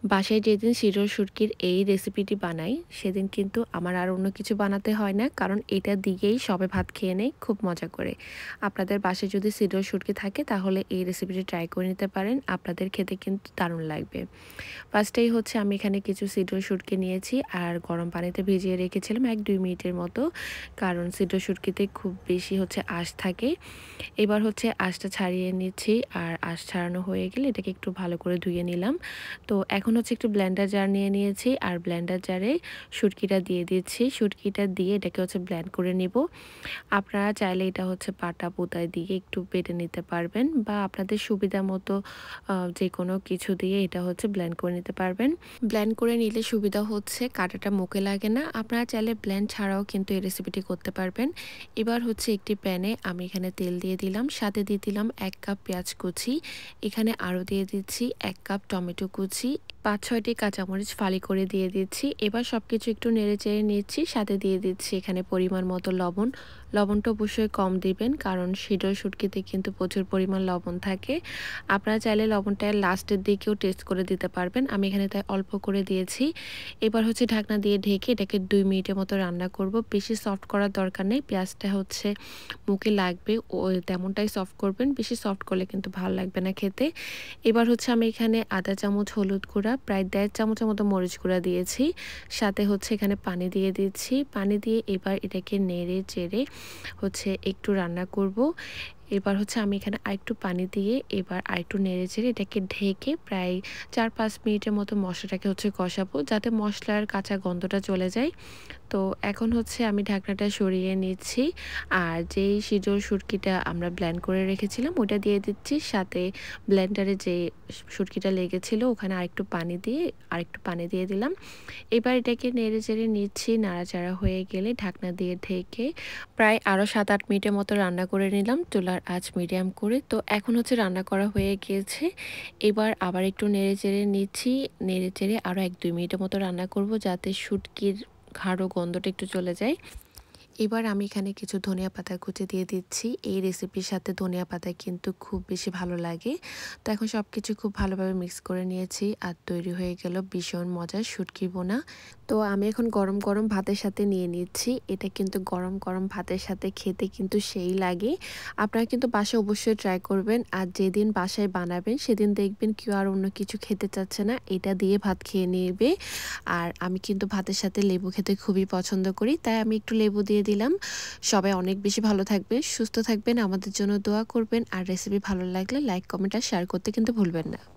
বাসায় যেদিন শিরোর শুটকির এই রেসিপিটি বানাই সেদিন কিন্তু আমার আর অন্য কিছু বানাতে হয় না, কারণ এটা দিয়েই সবে ভাত খেয়ে নেয় খুব মজা করে। আপনাদের বাসায় যদি শিরোর শুটকি থাকে তাহলে এই রেসিপিটি ট্রাই করে নিতে পারেন, আপনাদের খেতে কিন্তু দারুণ লাগবে। ফার্স্টেই হচ্ছে আমি এখানে কিছু সিডর শুটকি নিয়েছি আর গরম পানিতে ভিজিয়ে রেখেছিলাম 1-2 মিনিটের মতো, কারণ সিডর শুটকিতে খুব বেশি হচ্ছে আঁশ থাকে। এবার হচ্ছে আঁশটা ছাড়িয়ে নিচ্ছি, আর আঁশ ছাড়ানো হয়ে গেলে এটাকে একটু ভালো করে ধুয়ে নিলাম। তো এখন হচ্ছে একটু ব্লেন্ডার জার নিয়ে নিয়েছি, আর ব্লেন্ডার জারে শুটকিটা দিয়ে দিচ্ছি। শুটকিটা দিয়ে এটাকে হচ্ছে ব্লেন্ড করে নিব। আপনারা চাইলে এটা হচ্ছে পাটা পুতায় দিয়ে একটু বেটে নিতে পারবেন, বা আপনাদের সুবিধা মতো যে কোনো কিছু দিয়ে এটা হচ্ছে ব্লেন্ড করে নিতে পারবেন। ব্লেন্ড করে নিলে সুবিধা হচ্ছে কাঁটাটা মুখে লাগে না। আপনারা চাইলে ব্লেন্ড ছাড়াও কিন্তু এই রেসিপিটি করতে পারবেন। এবার হচ্ছে একটি প্যানে আমি এখানে তেল দিয়ে দিলাম, সাথে দিয়ে দিলাম 1 কাপ পেঁয়াজ কুচি, এখানে আরও দিয়ে দিচ্ছি 1 কাপ টমেটো কুচি, 5-6টি কাঁচামরিচ ফালি করে দিয়ে দিচ্ছি। এবার সব কিছু একটু নেড়ে চেড়ে নিচ্ছি, সাথে দিয়ে দিচ্ছি এখানে পরিমাণ মতো লবণ। লবণটা অবশ্যই কম দিবেন, কারণ শিডল শুটকিতে কিন্তু প্রচুর পরিমাণ লবণ থাকে। আপনারা চাইলে লবণটা লাস্টের দিকেও টেস্ট করে দিতে পারবেন, আমি এখানে তাই অল্প করে দিয়েছি। এবার হচ্ছে ঢাকনা দিয়ে ঢেকে এটাকে 2 মিনিটের মতো রান্না করব। বেশি সফট করার দরকার নেই, পেঁয়াজটা হচ্ছে মুখে লাগবে ও তেমনটাই সফট করবেন, বেশি সফট করলে কিন্তু ভালো লাগবে না খেতে। এবার হচ্ছে আমি এখানে আধা চামচ হলুদ গুঁড়া, প্রায় 1.5 চামচের মতো মরিচ গুঁড়া দিয়েছি, সাথে হচ্ছে এখানে পানি দিয়ে দিচ্ছি। পানি দিয়ে এবার এটাকে নেড়ে চেড়ে হচ্ছে একটু রান্না করব। এবার হচ্ছে আমি এখানে আরেকটু পানি দিয়ে এবার আরেকটু নেড়ে চেড়ে এটাকে ঢেকে প্রায় 4-5 মিনিটের মতো মশলাটাকে হচ্ছে কষাবো, যাতে মশলার কাঁচা গন্ধটা চলে যায়। তো এখন হচ্ছে আমি ঢাকনাটা সরিয়ে নিচ্ছি, আর যেই সিজল শুটকিটা আমরা ব্লেন্ড করে রেখেছিলাম ওটা দিয়ে দিচ্ছি, সাথে ব্লেন্ডারে যে শুটকিটা লেগেছিল ওখানে আরেকটু পানি দিয়ে দিলাম। এবার এটাকে নেড়ে চেড়ে নিচ্ছি, নাড়াচাড়া হয়ে গেলে ঢাকনা দিয়ে ঢেকে প্রায় আরও 7-8 মিনিটের মতো রান্না করে নিলাম, চুলার আঁচ মিডিয়াম করে। তো এখন হচ্ছে রান্না করা হয়ে গিয়েছে। এবার আবার একটু নেড়ে চেড়ে নিচ্ছি, নেড়ে চেড়ে আরও 1-2 মিনিটের মতো রান্না করব, যাতে শুটকির গাঢ় গন্ধটা একটু চলে যায়। এবার আমি এখানে কিছু ধনিয়া পাতা কুচি দিয়ে দিচ্ছি। এই রেসিপির সাথে ধনিয়া পাতা কিন্তু খুব বেশি ভালো লাগে। তো এখন সব কিছু খুব ভালোভাবে মিক্স করে নিয়েছি, আর তৈরি হয়ে গেল ভীষণ মজার শুটকি বোনা। তো আমি এখন গরম গরম ভাতের সাথে নিয়ে নিচ্ছি। এটা কিন্তু গরম গরম ভাতের সাথে খেতে কিন্তু সেই লাগে। আপনারা কিন্তু বাসায় অবশ্যই ট্রাই করবেন, আর যেদিন বাসায় বানাবেন সেদিন দেখবেন কেউ আর অন্য কিছু খেতে চাচ্ছে না, এটা দিয়ে ভাত খেয়ে নেবে। আর আমি কিন্তু ভাতের সাথে লেবু খেতে খুবই পছন্দ করি, তাই আমি একটু লেবু দিয়ে দিলাম। সবাই অনেক বেশি ভালো থাকবেন, সুস্থ থাকবেন, আমাদের জন্য দোয়া করবেন, আর রেসিপি ভালো লাগলে লাইক, কমেন্ট আর শেয়ার করতে কিন্তু ভুলবেন না।